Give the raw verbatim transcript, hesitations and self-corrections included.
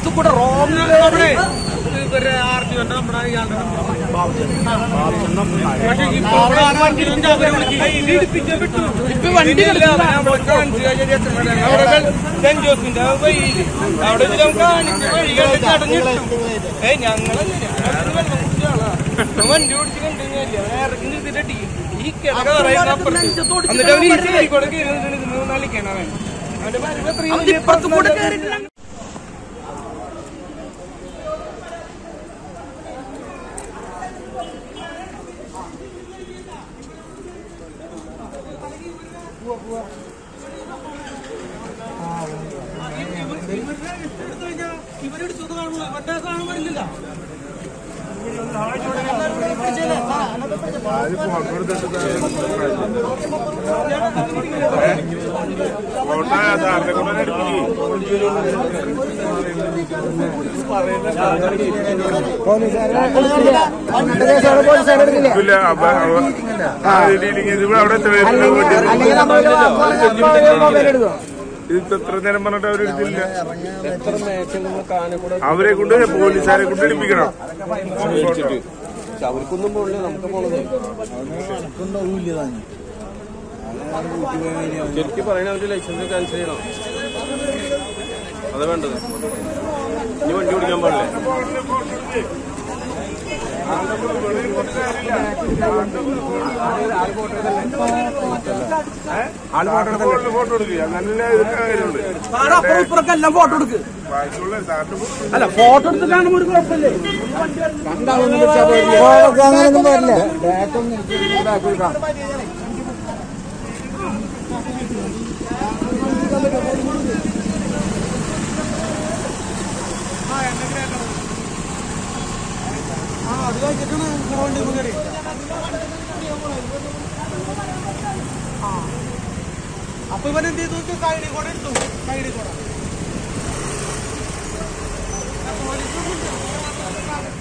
ഇപ്പുറത്ത് കൂടെ റോമിനെ ഇവരെ ആർജിന്റെ നമ്മുടെ ഇയാളുടെ ഇപ്പൊ വണ്ടി സെന്റ് ജോസിന്റെ വഴിയില് അവിടെ കാണിച്ച് വഴികളിൽ ചടഞ്ഞിട്ടു. ഏയ് ഞങ്ങള് വണ്ടി ഓടിച്ച് കണ്ടുകഴിഞ്ഞാൽ ഇറക്കി നിർത്തിട്ട് ഈ കിടക്ക പറയുന്ന നളിക്കണം അവന്റെ അവന്റെ ഇപ്പുറത്ത് കൂടെ കയറിയിട്ടില്ല. ഇവരെടുത്തത് കാണുമ്പോൾ മറ്റേ കാണാൻ പാടില്ല. ഇത് എത്ര നേരം പറഞ്ഞിട്ട് അവരെടുത്തില്ല. അവരെ കൊണ്ട് പോലീസുകാരെ കൊണ്ട് എടുപ്പിക്കണം. അവർക്കൊന്നും പോകില്ല, നമുക്ക് പോണത് ശരിക്കും പറയണ അവരുടെ ലൈസൻസ് ക്യാൻസൽ ചെയ്യണം. അതാ വേണ്ടത്. ഇനി വണ്ടി ഓടിക്കാൻ പാടില്ലേ? ഫോട്ടോ എടുക്കുക. നല്ല എല്ലാം ഫോട്ടോ എടുക്കുക. അല്ല ഫോട്ടോ എടുത്തിട്ടാണ് ഒരു കുഴപ്പമില്ലേ? അങ്ങനൊന്നും പാടില്ല. ആ അത് കഴിച്ചിട്ടാണ് വണ്ടി കയറി. ആ അപ്പൊ ഇവൻ എന്ത് ചെയ്തു? സൈഡിൽ കൂടെ എടുത്തു. സൈഡിൽ കൂടെ പോലീസ്